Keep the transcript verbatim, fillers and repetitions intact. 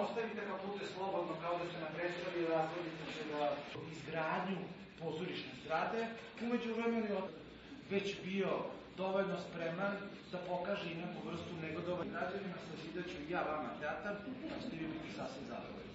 ostavite kapute slobodno kao da ste na predstavi i razvodite se da izgradnju pozorišne zgrade, umeđu vremenu je već bio dovoljno spreman da pokaže i neku vrstu negodovanja građanima, sazidat ću i ja vama teatar, pa ćete vi biti sasvim zadovoljni.